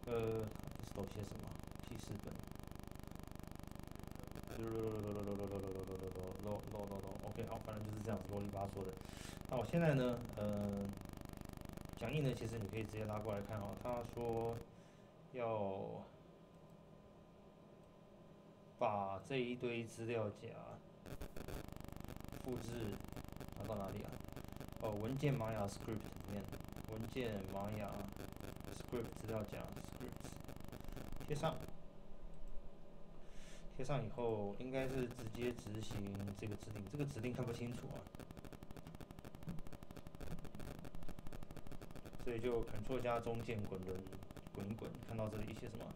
手写什么？记事本。OK， 好，反正就是这样子啰里吧嗦的。那我现在呢，讲义呢，其实你可以直接拉过来看哦。他说要把这一堆资料夹复制拿到哪里啊？文件玛雅 script 里面，文件玛雅 script 资料夹 script 贴上。贴上以后，应该是直接执行这个指令。这个指令看不清楚啊，所以就 Ctrl 加中键滚轮滚一滚，看到这里写什么？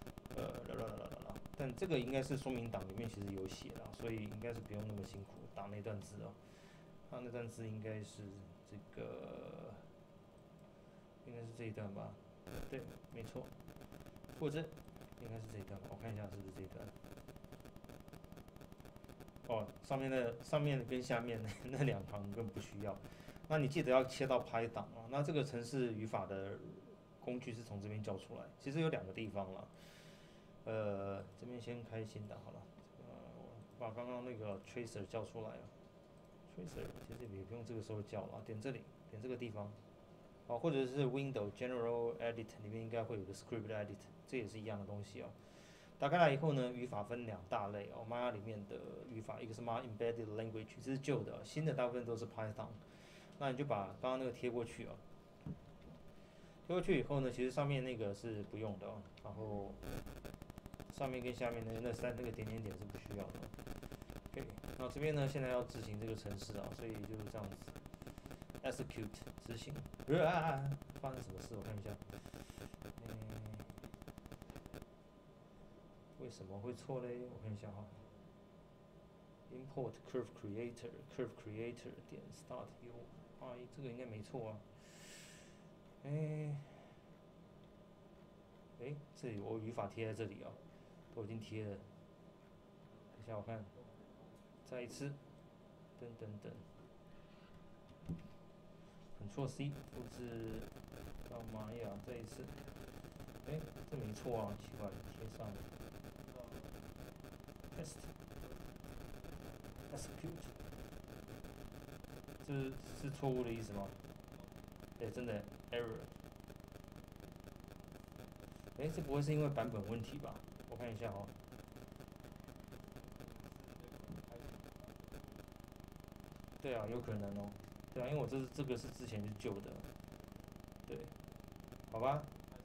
但这个应该是说明档里面其实有写的，所以应该是不用那么辛苦打那段字哦。它那段字应该是这个，应该是这一段吧？对，没错，复制应该是这一段吧？我看一下是不是这一段。哦，上面跟下面那两行根本不需要。那你记得要切到拍档啊。那这个程式语法的工具是从这边叫出来，其实有两个地方了。这边先开新的好了。把刚刚那个 tracer 叫出来了。tracer 其实也不用这个时候叫了，点这里，点这个地方。哦，或者是 Windows General Edit 里面应该会有个 Script Edit， 这也是一样的东西哦。打开来以后呢，语法分两大类哦。Maya 里面的语法，一个是 Maya Embedded Language， 这是旧的，新的大部分都是 Python。那你就把刚刚那个贴过去哦。贴过去以后呢，其实上面那个是不用的哦。然后上面跟下面那个点点点是不需要的。OK， 那这边呢，现在要执行这个程式啊，所以就是这样子 ，execute 执行。发生什么事？我看一下。为什么会错嘞？我看一下哈。import curve creator 点 start UI， 这个应该没错啊。这里我语法贴在这里啊，都已经贴了。等一下我看，再一次，等等等 ，Ctrl C 复制到玛雅，再一次。这没错啊，奇怪，贴上。test execute， 这是错误的意思吗？真的 error。这不会是因为版本问题吧？我看一下哦。对啊，有可能哦。对啊，因为我这个是之前是旧的。对，好吧。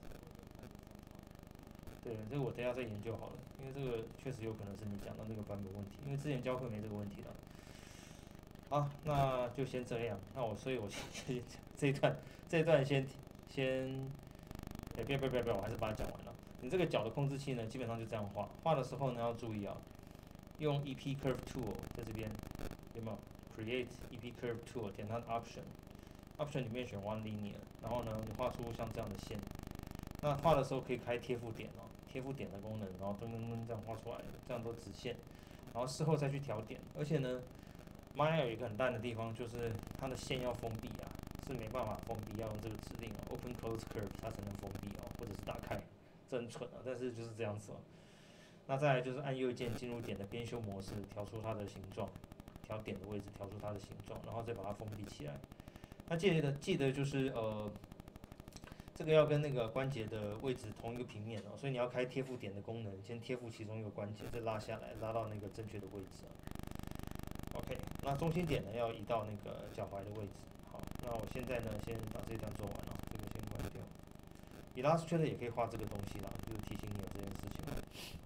对，这个我等一下再研究好了，因为这个确实有可能是你讲的那个版本问题，因为之前教会没这个问题了。好，那就先这样。所以我先这一段先，不要，我还是把它讲完了。你这个角的控制器呢，基本上就这样画。画的时候呢，要注意啊，用 EP Curve Tool 在这边有没有 Create EP Curve Tool， 点它的 Option 里面选 One Linear， 然后呢，你画出像这样的线。那画的时候可以开贴附点哦，贴附点的功能，然后噔这样画出来，这样都直线。然后事后再去调点，而且呢，Maya 有一个很烂的地方，就是它的线要封闭啊，是没办法封闭，要用这个指令Open Close Curve 它才能封闭哦，或者是打开，这很蠢啊，但是就是这样子哦。那再来就是按右键进入点的编修模式，调出它的形状，调点的位置，调出它的形状，然后再把它封闭起来。那记得就是这个要跟那个关节的位置同一个平面哦，所以你要开贴附点的功能，先贴附其中一个关节，再拉下来，拉到那个正确的位置。OK， 那中心点呢要移到那个脚踝的位置。好，那我现在呢先把这段做完了，这个先关掉。Illustrator 也可以画这个东西啦，就是提醒你有这件事情。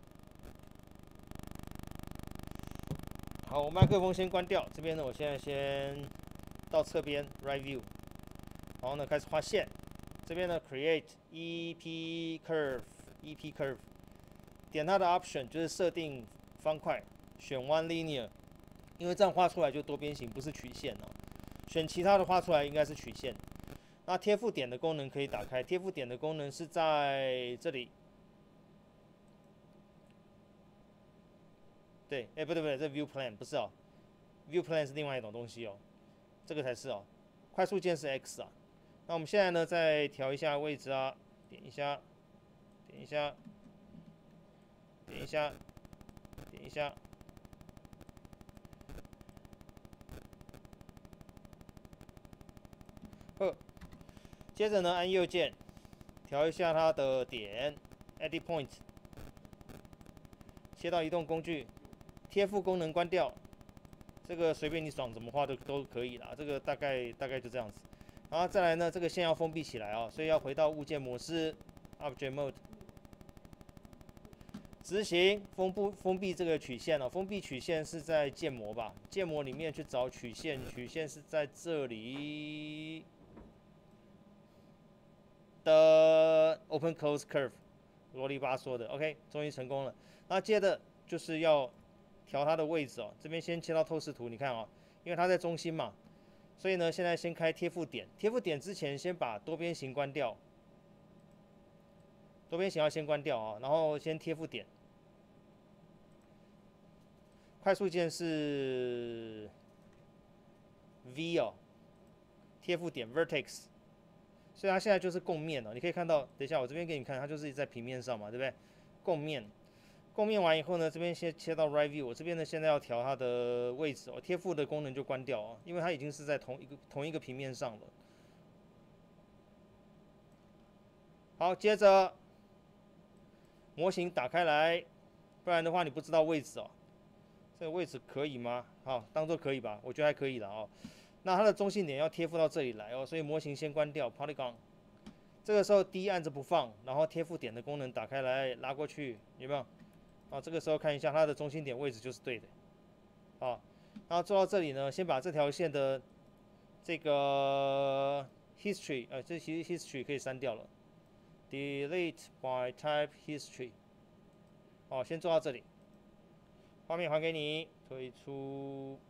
好，我麦克风先关掉，这边呢我现在先到侧边 Right View， 然后呢开始画线。这边呢 Create EP Curve， 点它的 Option 就是设定方块，选 One Linear， 因为这样画出来就多边形，不是曲线哦。选其他的画出来应该是曲线。那贴附点的功能可以打开，贴附点的功能是在这里。对，不对，这 View Plan 不是哦 ，View Plan 是另外一种东西哦，这个才是哦。快速键是 X 啊。那我们现在呢，再调一下位置啊，点一下点一下，点一下，点一下。接着呢，按右键调一下它的点 ，Edit Point， 切到移动工具，贴附功能关掉。这个随便你爽怎么画都可以啦，这个大概就这样子。然后再来呢，这个线要封闭起来啊，所以要回到物件模式 ，Object Mode， 执行封闭这个曲线哦。封闭曲线是在建模吧？建模里面去找曲线，曲线是在这里的 Open Close Curve， 啰里吧嗦的。OK， 终于成功了。那接着就是要调它的位置哦。这边先切到透视图，你看哦，因为它在中心嘛。所以呢，现在先开贴附点。贴附点之前，先把多边形关掉。多边形要先关掉啊，然后先贴附点。快速键是 V 哦，贴附点 Vertex。所以它现在就是共面了。你可以看到，等一下我这边给你看，它就是在平面上嘛，对不对？共面。共面完以后呢，这边先切到 Right View， 我这边呢现在要调它的位置哦，贴附的功能就关掉哦，因为它已经是在同一个平面上了。好，接着模型打开来，不然的话你不知道位置哦。这个位置可以吗？好，当做可以吧，我觉得还可以了哦。那它的中心点要贴附到这里来哦，所以模型先关掉 Polygon。这个时候 D 按着不放，然后贴附点的功能打开来，拉过去，有没有？好，这个时候看一下它的中心点位置就是对的。好，然后做到这里呢，先把这条线的这个 history， 这其实 history 可以删掉了 ，delete by type history。好，先做到这里，画面还给你，退出。